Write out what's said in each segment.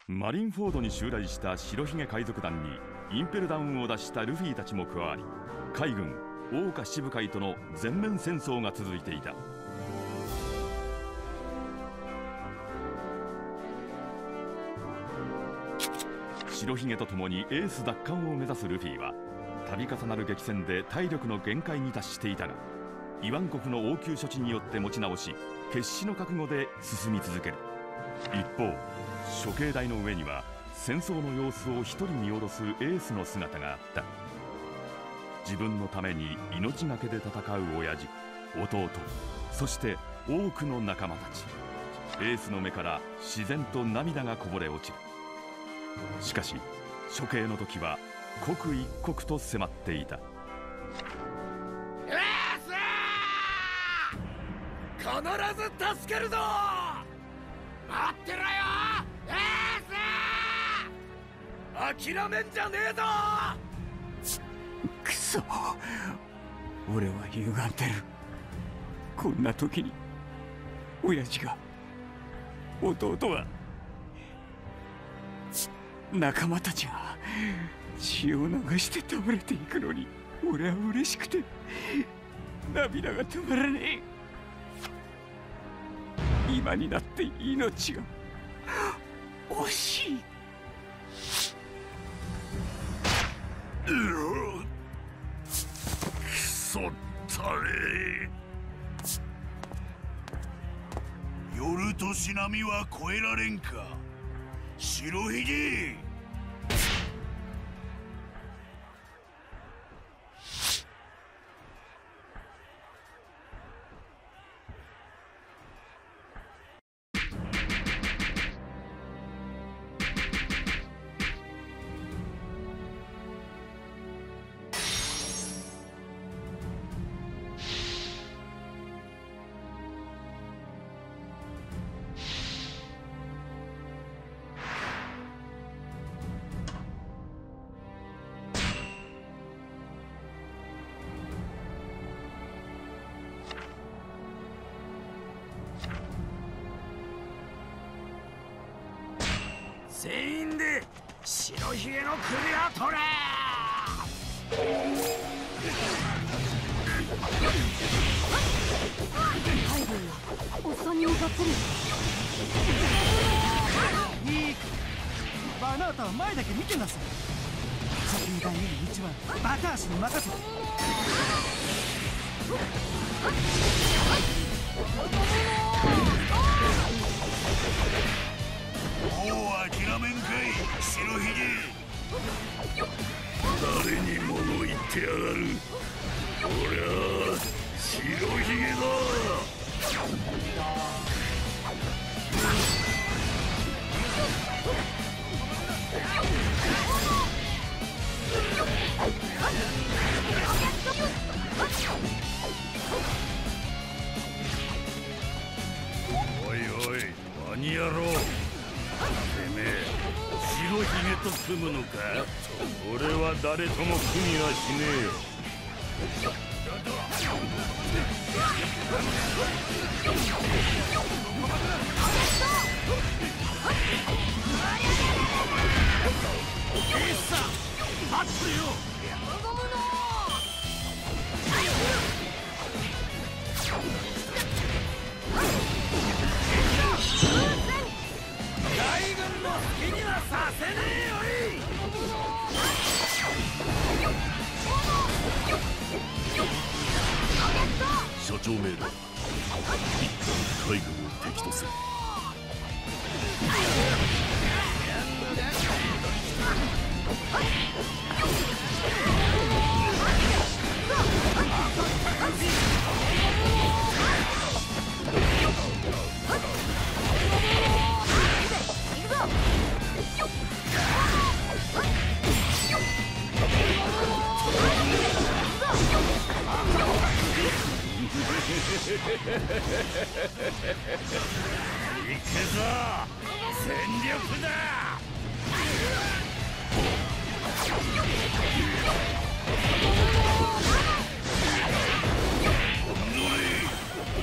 マリンフォードに襲来した白ひげ海賊団にインペルダウンを出したルフィたちも加わり、海軍桜花七部会との全面戦争が続いていた。白ひげと共にエース奪還を目指すルフィは度重なる激戦で体力の限界に達していたが、イワン国の応急処置によって持ち直し、決死の覚悟で進み続ける。一方、処刑台の上には戦争の様子を一人見下ろすエースの姿があった。自分のために命がけで戦う親父、弟、そして多くの仲間たち。エースの目から自然と涙がこぼれ落ちる。しかし処刑の時は刻一刻と迫っていた。 エース、必ず助けるぞ。待ってろよエース、諦めんじゃねえぞ。 くそ、俺は歪んでる。こんな時に親父が、弟は、仲間たちが血を流して倒れていくのに、俺は嬉しくて涙が止まらねえ。今になって命が惜しい。 くそったれ。夜としなみは越えられんか白ひげ。全員で白ひげの首を取れ。 海軍がおっさんに向かってる。 いいか、バナータは前だけ見てなさい。先に大への道はバタ足に任せて。 もう諦めんかい白ひげ。誰に物言ってやがる。俺は白ひげだ。おいおい、何やろう。てめえ白ひげと組むのか。俺は誰とも組みはしねえよ。エースさん、待ってよ。大軍の好きにはさせねえよい。 所長命令、一貫海軍を敵とする。 行くぞ、全力だ。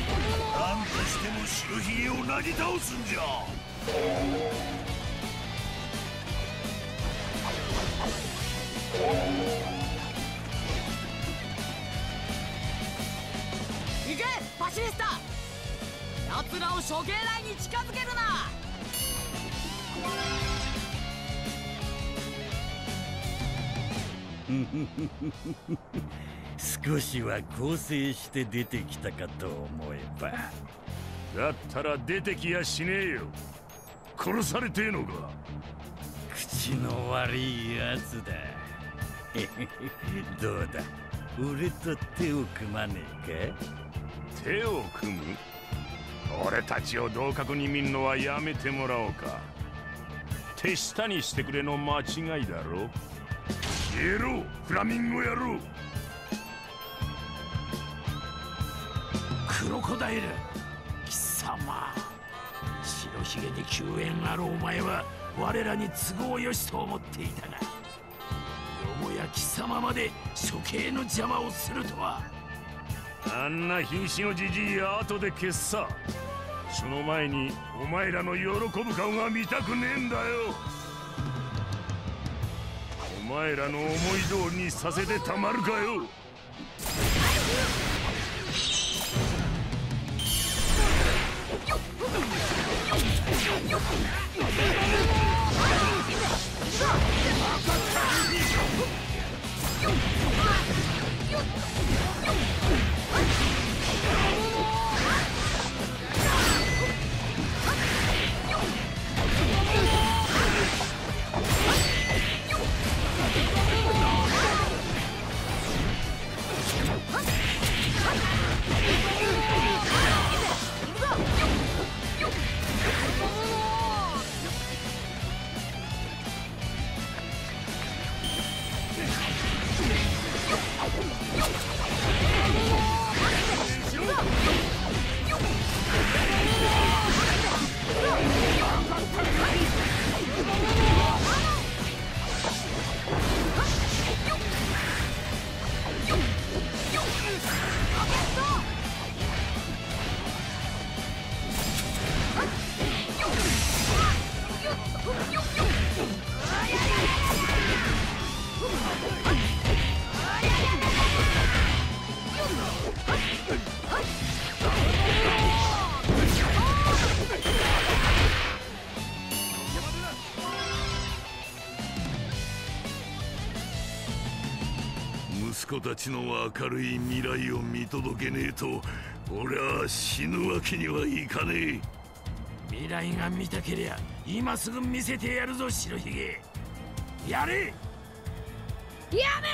なんとしても白ひげをなぎ倒すんじゃ。 僕らを処刑台に近づけるな。 少しは構成して出てきたかと思えば。 だったら出てきやしねえよ。殺されてえのか。 口の悪いやつだ。どうだ、俺と手を組まねえか。 手を組む？俺たちを同格に見んのはやめてもらおうか。手下にしてくれの間違いだろ。消えろ、フラミンゴ野郎。 クロコダイル、貴様。白ひげで救援あるお前は我らに都合よしと思っていたが、よもや貴様まで処刑の邪魔をするとは。 あんな瀕死のじじいや後で消すさ。その前にお前らの喜ぶ顔が見たくねえんだよ。お前らの思い通りにさせてたまるかよ。息子たちの明るい未来を見届けねえと俺は死ぬわけにはいかねえ。 未来が見たけりゃ今すぐ見せてやるぞ、白ひげ。やれ。 やめ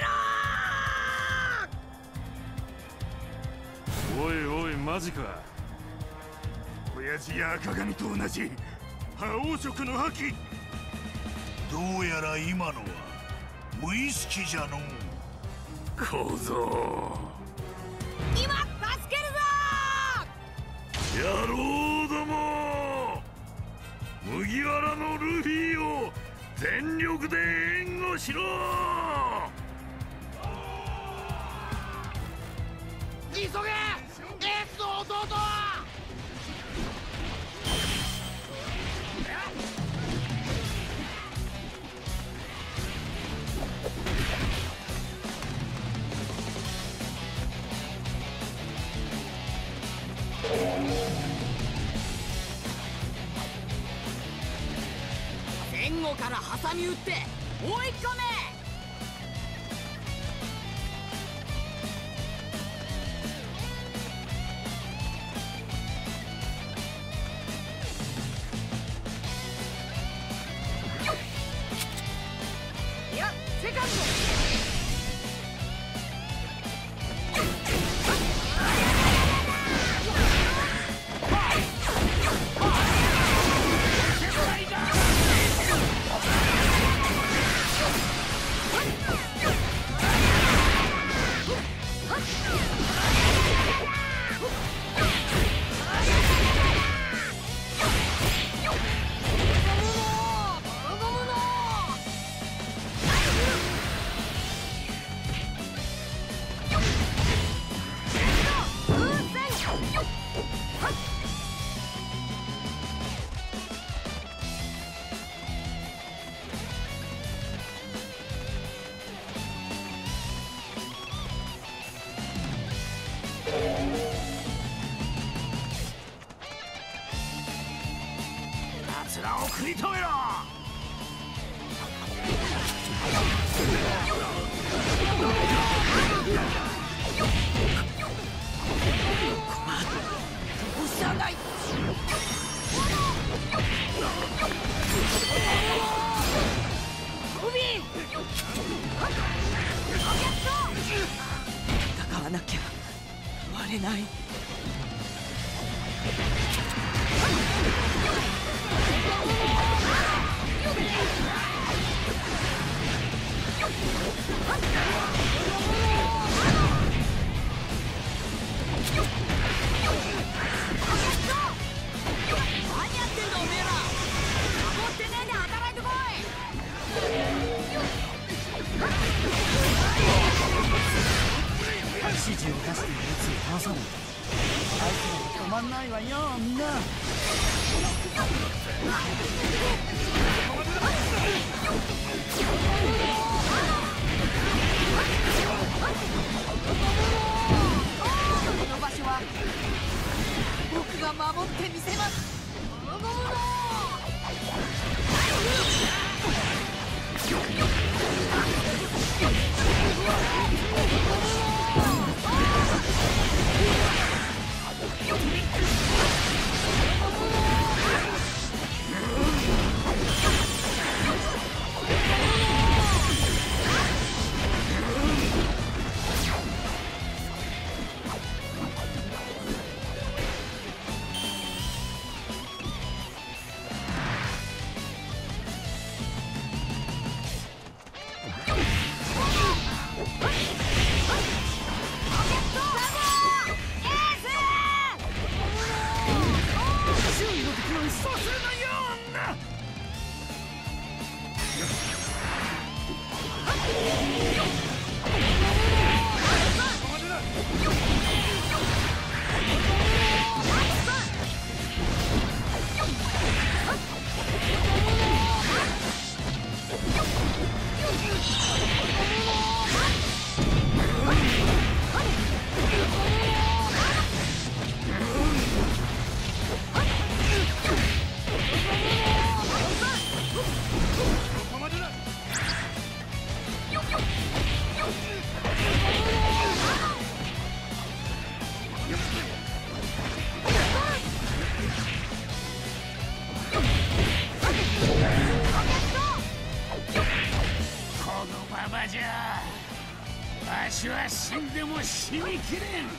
ろ。 おいおい、マジか。親父や赤髪と同じ覇王色の覇気。 どうやら今のは無意識じゃのう。 小僧、 今助けるぞ。 野郎ども、麦わらのルフィを全力で援護しろ。 急げ、エースの弟は。前後から挟み撃って追い込め。いや、セカンド。 食い止めろ。 押さない。オビー、戦わなきゃ割れない。 指示を出しているやつを倒さないとあいつらは止まんないわよ、みんな。 この場所は僕が守ってみせます。 わしは死んでも死にきれん。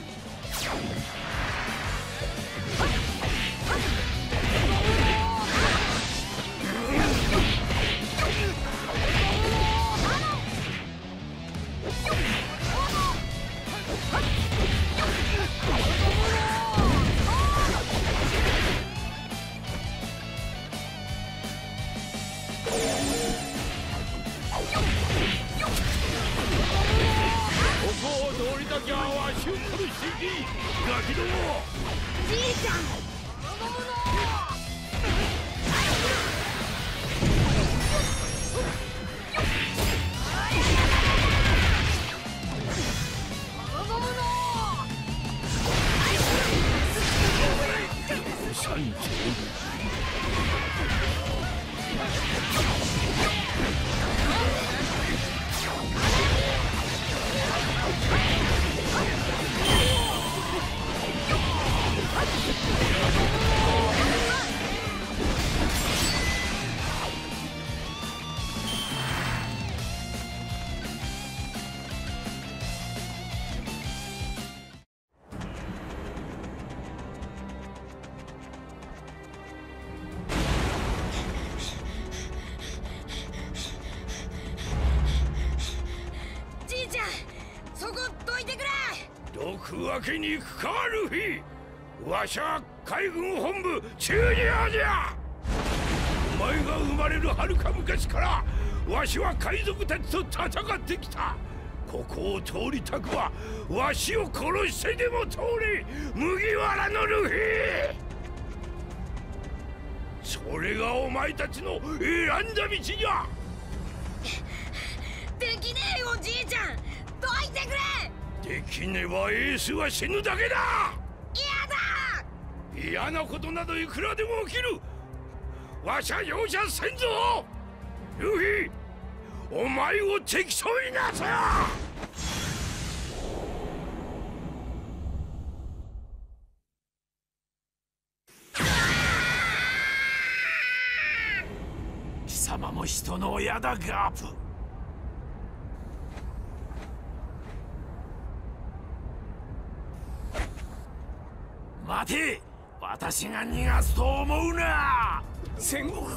わけにいくかルフィ。わしは海軍本部中二王じゃ。お前が生まれるはるか昔からわしは海賊たちと戦ってきた。ここを通りたくはわしを殺してでも通れ、麦わらのルフィ。それがお前たちの選んだ道じゃ。 できねえよおじいちゃん、どいてくれ。 できねばエースは死ぬだけだ。 嫌だ。 嫌なことなどいくらでも起きる。 わしゃ容赦せんぞ。ルフィ、お前を敵将になせ。 貴様も人の親だガープ。待て、私が逃がすと思うな。 戦国、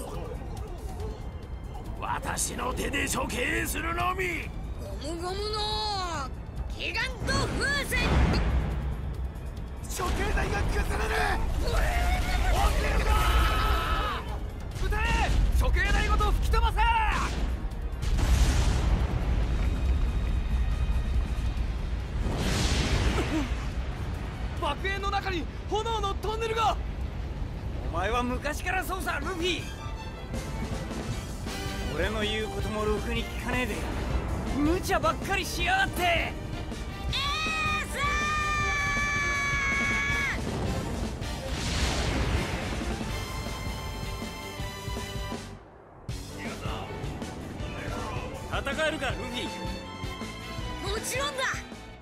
私の手で処刑するのみ。 ゴムゴムのギガント風船。 処刑台が崩れる。起きるか。撃て、処刑台ごと吹き飛ばせ。爆炎の中に炎のトンネルが。 お前は昔からそうさルフィ。俺の言うこともろくに聞かねえで無茶ばっかりしやがって。戦えるかルフィ。 もちろんだ。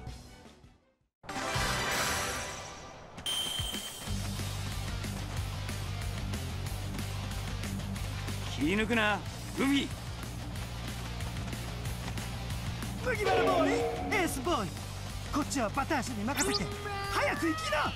気抜くなルフィ。 麦わらボーイ、エースボーイ、こっちはバタ足に任せて早く行きな。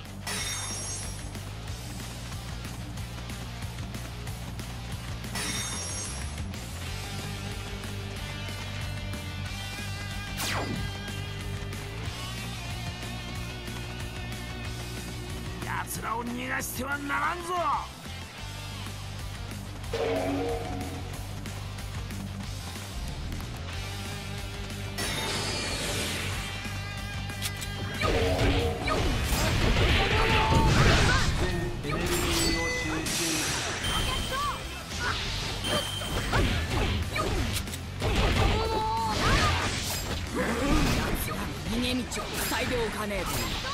奴らを逃がしてはならんぞ。 逃げ道を塞いでおかねえと。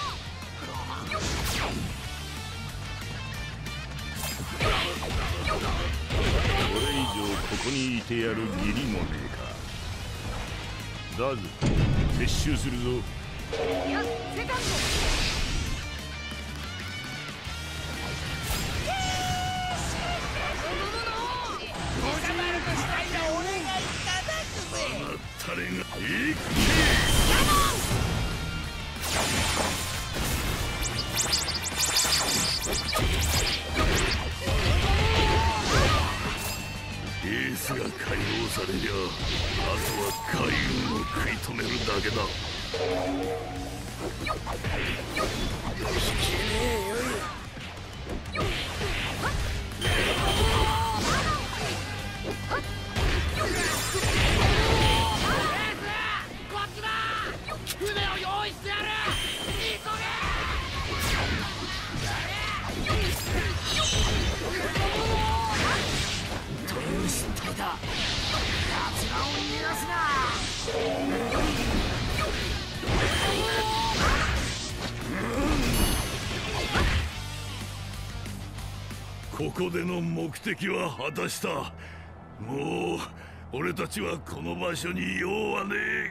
これ以上ここにいてやる義理もねえか。だぞ、撤収するぞ。 いや、セカンド。 タレが一気エースが解放されりゃあとは海軍を食い止めるだけだ。 船を用意してやる。 という失態だ。奴らを逃がすな。 ここでの目的は果たした。もう俺たちはこの場所に用はねえ。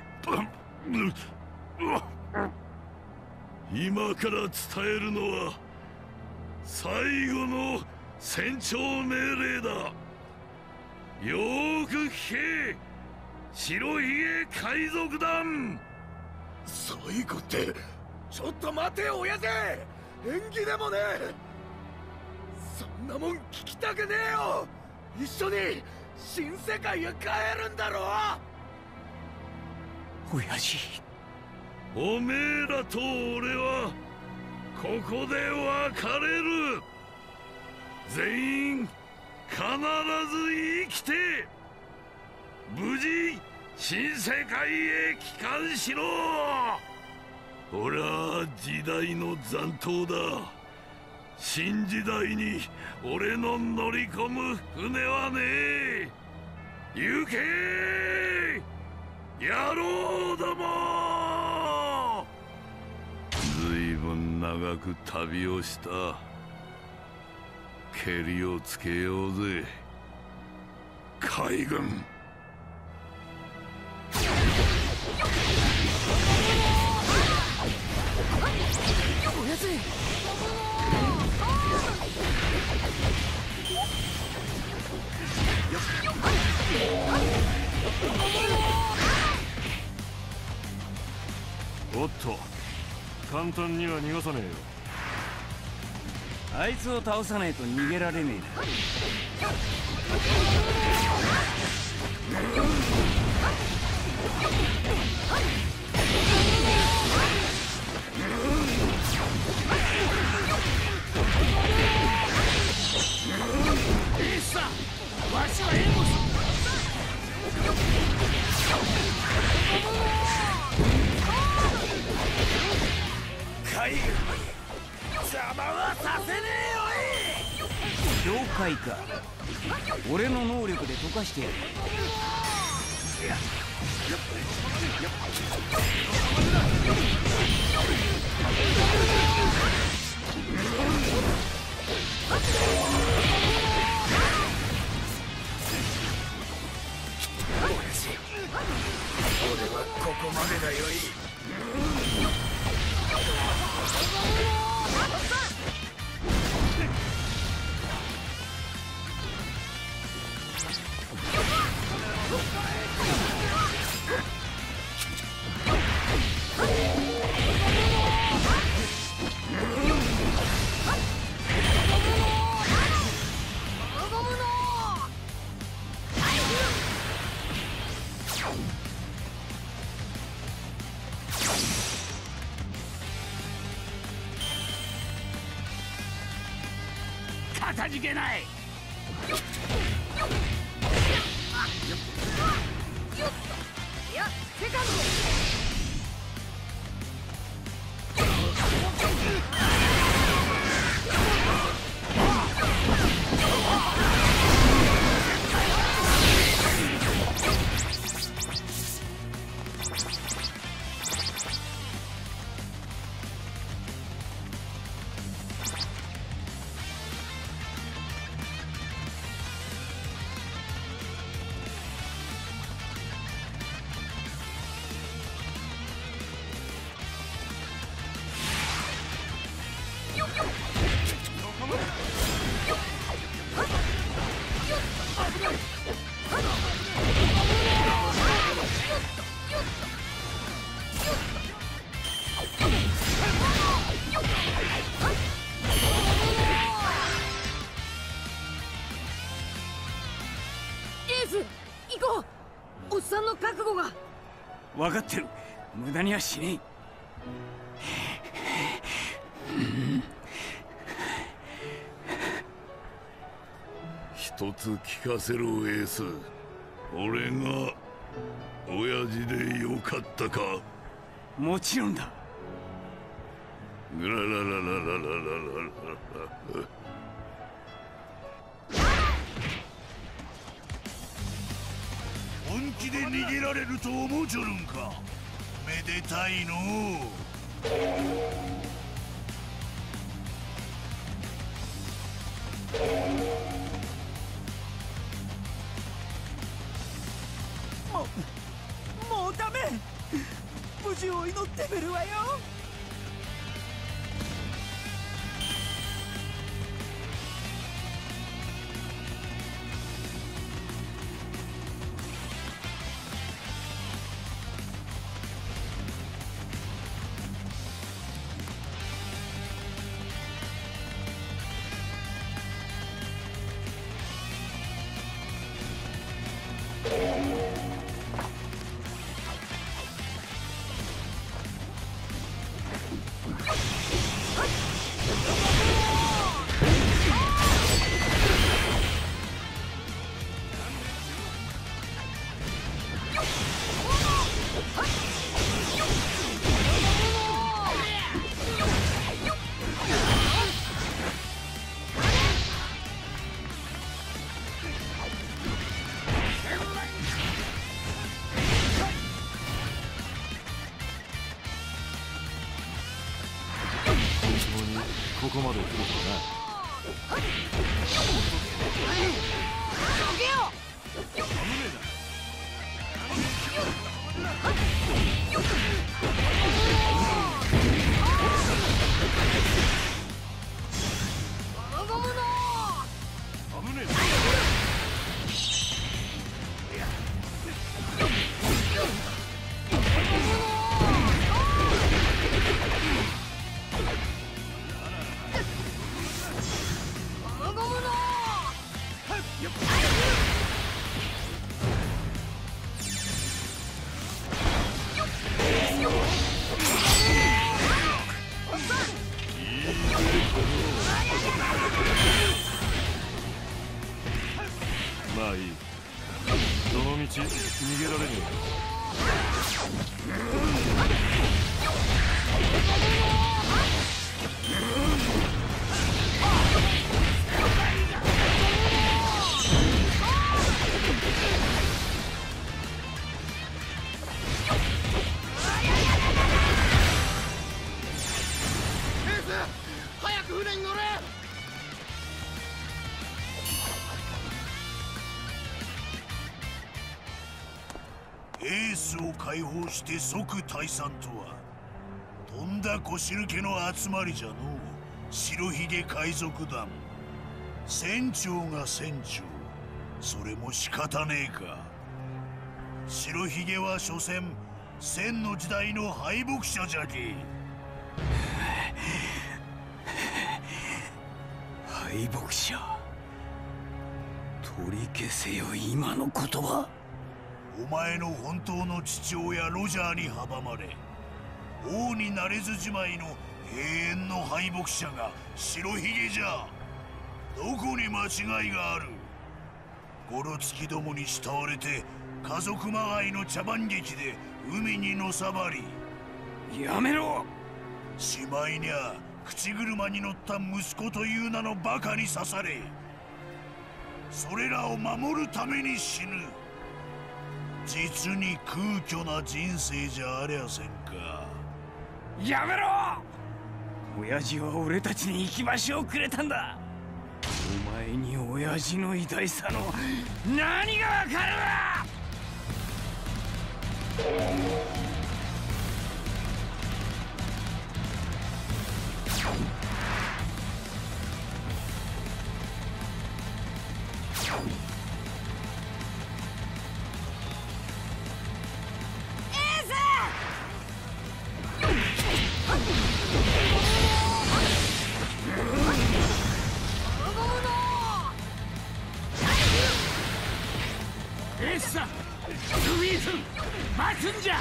今から伝えるのは最後の戦長命令だ。よーく聞け、白ひげ海賊団。 最後って、ちょっと待てよ親父。縁起でもねえ。そんなもん聞きたくねえよ。一緒に新世界へ帰るんだろ。 親父、 おめえらと俺はここで別れる。全員必ず生きて無事新世界へ帰還しろ。俺は時代の残党だ。新時代に俺の乗り込む船はねえ。行け野郎ども。ずいぶん長く旅をした。 けりをつけようぜ海軍。 おやつい。 おっと、簡単には逃がさねえよ。 あいつを倒さないと逃げられねえな。 エースだ、わしは援護する。 海軍邪魔はさせねえよい。 了解か。俺の能力で溶かしてやる。 俺はここまでだよい。 かたじけない。 いや、セカンド。エース、行こう。おっさんの覚悟が。 分かってる。無駄にはしねえ。 一つ聞かせろエース。俺が親父でよかったか。 もちろんだ。 グラララララララララ。本気で逃げられると思うちょるんか。めでたいのもうダメ。無事を祈ってみるわよ。 ここまで来るとな。 まあいい。どの道逃げられね早く船に乗れ。 エースを解放して即退散とはとんだ小汁気の集まりじゃのう。白ひげ海賊団、船長が船長、それも仕方ねえか。白ひげは所詮千の時代の敗北者じゃけ。 敗北者、取り消せよ今の言葉。 お前の本当の父親ロジャーに阻まれ王になれずじまいの永遠の敗北者が白ひげじゃ。どこに間違いがある。ゴロツキどもに慕われて家族まがいの茶番劇で海にのさばり、 やめろ。 しまいにゃ口車に乗った息子という名のバカに刺され、それらを守るために死ぬ。実に空虚な人生じゃありゃせんか。 やめろ。親父は俺たちに行き場所をくれたんだ。お前に親父の偉大さの何がわかるわ。 エースさん、ルフィ君、待つんじゃ。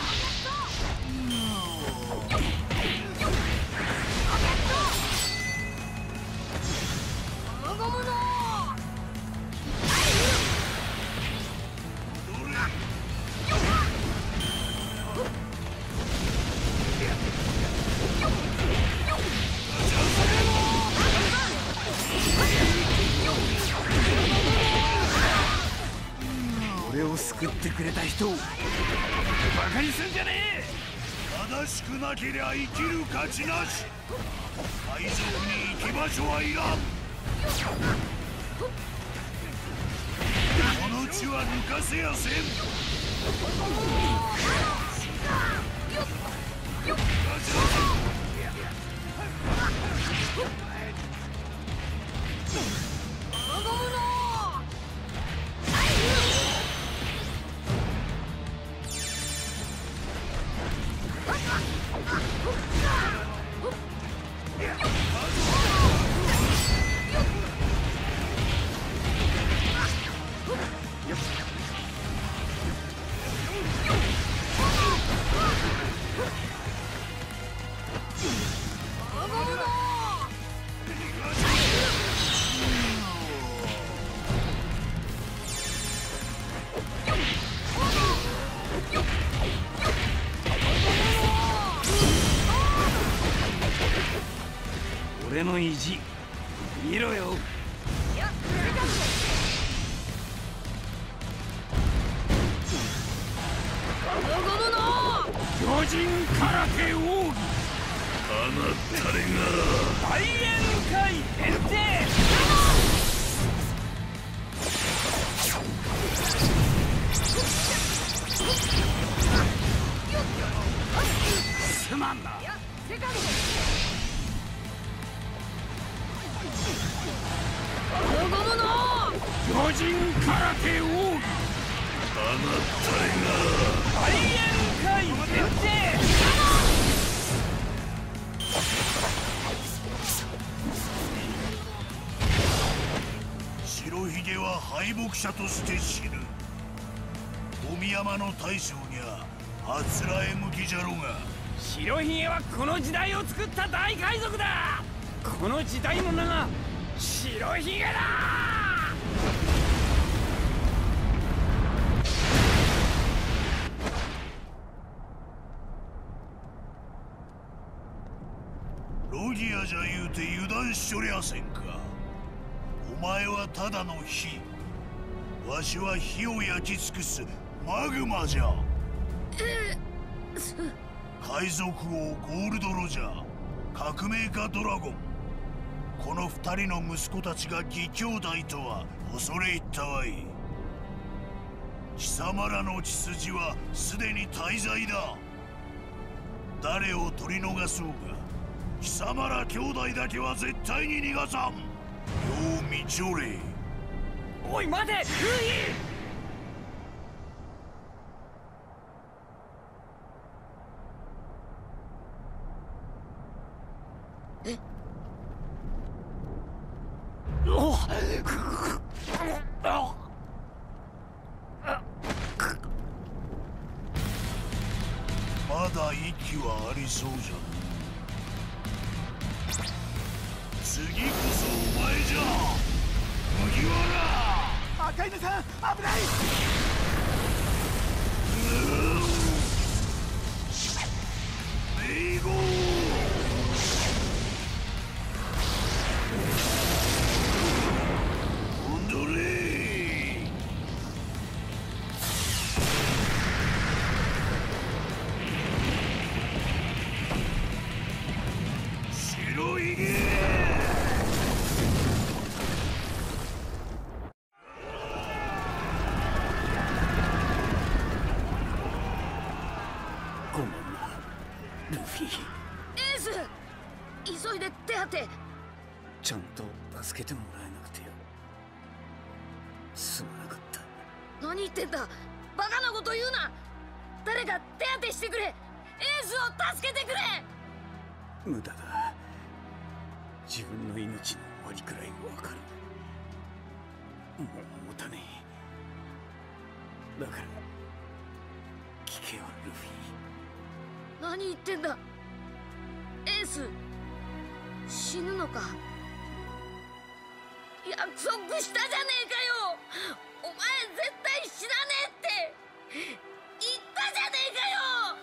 俺を救ってくれた人をバカにすんじゃねえ。 正しくなけりゃ生きる価値なし。海賊に行き場所はいらん。この地は抜かせやせん。 俺の意地見ろよ。 巨人空手奥義。 たれが大宴会変定。 すまんな。 巨人空手王たれが大宴会変定。 白ひげは敗北者として死ぬ。富山の大将にゃあつらえ向きじゃろが。 白ひげはこの時代を作った大海賊だ。この時代の名が白ひげだ。 ロギアじゃ言うて油断しとりゃせんか。お前はただの火。わしは火を焼き尽くすマグマじゃ。海賊王ゴールド・ロジャー、革命家ドラゴン、この二人の息子たちが義兄弟とは恐れ入ったわい。貴様らの血筋はすでに大罪だ。誰を取り逃そうが貴様ら兄弟だけは絶対に逃がさん。よう見ちょれ。 おい待てルフィ。 まだ息はありそうじゃな。次こそお前じゃ麦わら。 赤犬さん危ない。 メイゴーオンドレー。白ひげ。 ごめんなルフィ。 エース急いで手当て。 ちゃんと助けてもらえなくてよ。すまなかった。 何言ってんだ。バカなこと言うな。誰か手当てしてくれ。エースを助けてくれ。 無駄だ。自分の命の終わりくらいわかる。もう持たねえ。だから聞けよルフィ。 何言ってんだ。エース死ぬのか。約束したじゃねえかよ。お前絶対死なねえって言ったじゃねえかよ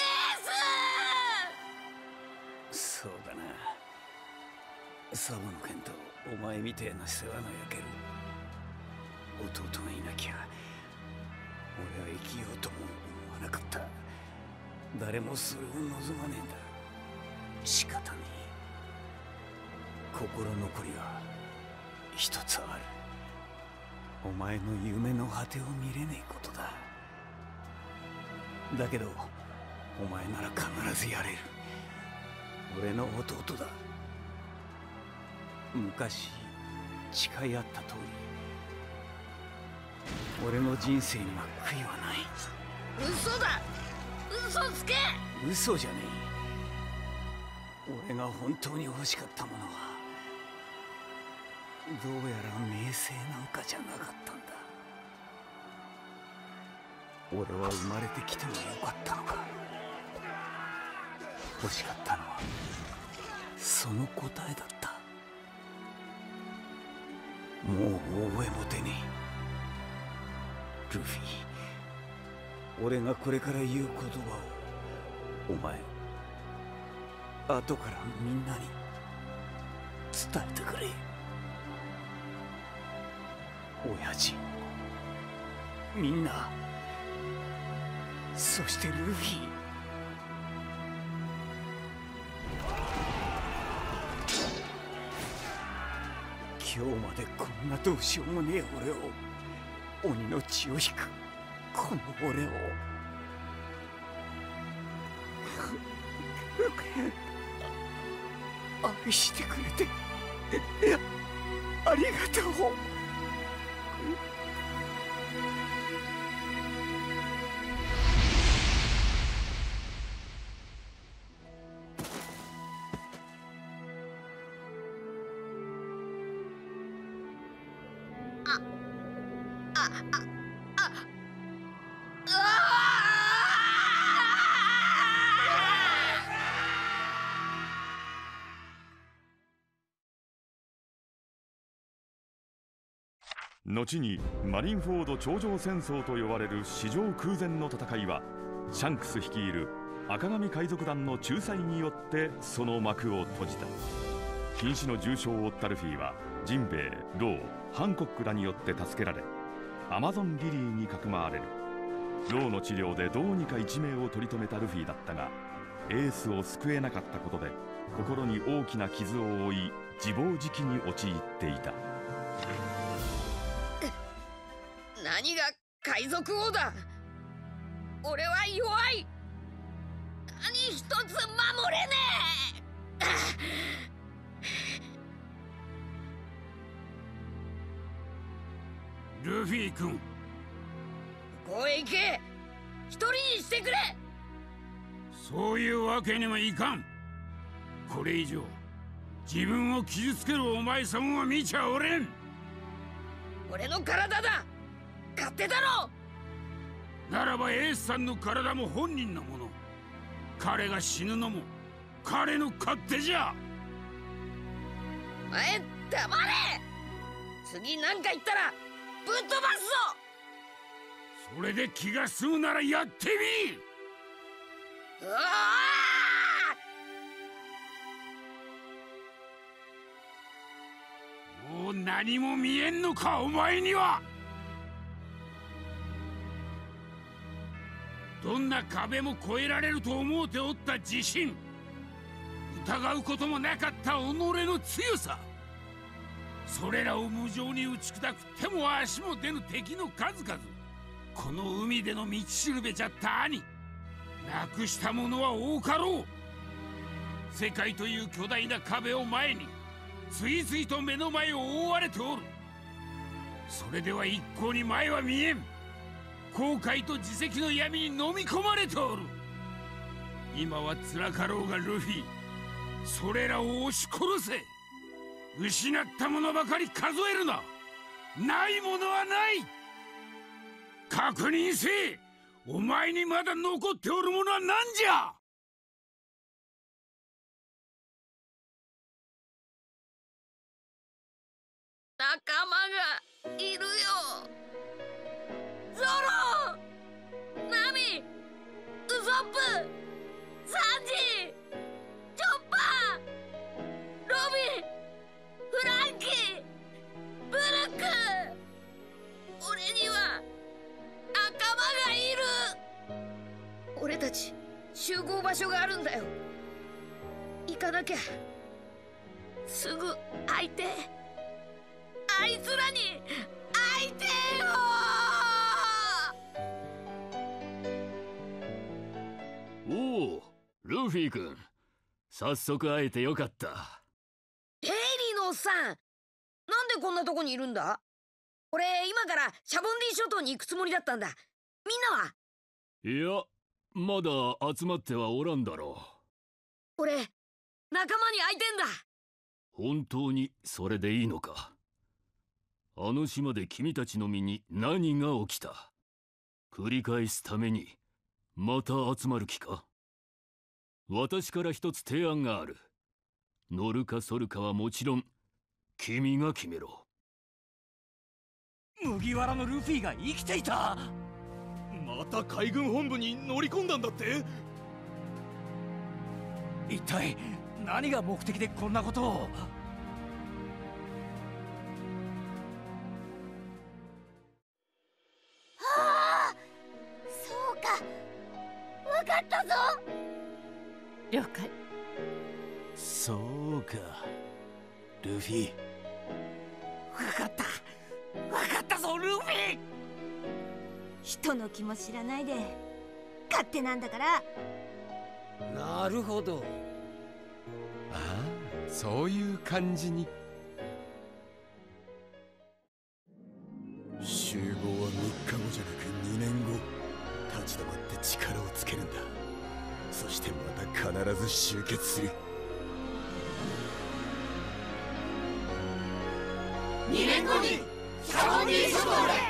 エース。 そうだな。サボの剣とお前みてえな世話の焼ける弟がいなきゃ俺は生きようとも思わなかった。誰もそれを望まねえんだ。仕方ねえ。心残りは一つある。お前の夢の果てを見れねえことだ。だけどお前なら必ずやれる。俺の弟だ。昔誓い合った通り俺の人生には悔いはない。 嘘だ。嘘つけ。 嘘じゃねえ。俺が本当に欲しかったものはどうやら名声なんかじゃなかったんだ。俺は生まれてきてもよかったのか。欲しかったのはその答えだった。もう覚えも出ねえ。ルフィ、俺がこれから言う言葉をお前後からみんなに伝えてくれ。親父、みんな、そしてルフィ。 今日までこんなどうしようもねえ俺を、鬼の血を引くこの俺を愛してくれてありがとう。 後にマリンフォード頂上戦争と呼ばれる史上空前の戦いは、シャンクス率いる赤髪海賊団の仲裁によってその幕を閉じた。瀕死の重傷を負ったルフィはジンベエ、ロー、ハンコックらによって助けられ、アマゾンリリーにかくまわれる。ローの治療でどうにか一命を取り留めたルフィだったが、エースを救えなかったことで心に大きな傷を負い、自暴自棄に陥っていた。 何が海賊王だ。俺は弱い。何一つ守れねえ。ルフィ君、 ここへ行け。一人にしてくれ。 そういうわけにもいかん。これ以上自分を傷つけるお前さんは見ちゃおれん。 俺の体だ。勝手だろ。 ならばエースさんの体も本人のもの。彼が死ぬのも彼の勝手じゃ。 お前黙れ。次なんか言ったらぶっ飛ばすぞ。 それで気が済むならやってみ。 うわあ！もう何も見えんのかお前には。どんな壁も越えられると思うておった自信、疑うこともなかった己の強さ、それらを無情に打ち砕く手も足も出ぬ敵の数々、この海での道しるべじゃった兄、なくしたものは多かろう。世界という巨大な壁を前に次々と目の前を覆われておる。それでは一向に前は見えん。後悔と自責の闇に飲み込まれておる。今は辛かろうがルフィ、それらを押し殺せ。失ったものばかり数えるな。ないものはない。確認せえ。お前にまだ残っておるものは何じゃ。 仲間がいるよ。ゾロ、ナミ、ウソップ、サンジ、チョッパー、ロビン、フランキー、ブルック。俺には仲間がいる。俺たち集合場所があるんだよ。行かなきゃ。すぐ会いてえ。あいつらに会いてえよ。 おお、ルフィ君、早速会えてよかった。 ヘイリーのおっさん、なんでこんなとこにいるんだ。俺今からシャボンディ諸島に行くつもりだったんだ。みんなは？ いや、まだ集まってはおらんだろう。俺仲間に会いてんだ。 本当にそれでいいのか。あの島で君たちの身に何が起きた。繰り返すためにまた集まる気か。私から一つ提案がある。乗るか反るかはもちろん君が決めろ。 麦わらのルフィが生きていた。また海軍本部に乗り込んだんだって。一体何が目的でこんなことを。 分かったぞ。 了解。 そうか、ルフィ、 かったぞルフィ。 人の気も知らないで勝手なんだから。 なるほど。 ああ、そういう感じに。 集合は3日後じゃなく2年後。立ち止まって力をつけるんだ。そしてまた必ず集結する。 2年後にシャボンディ諸島で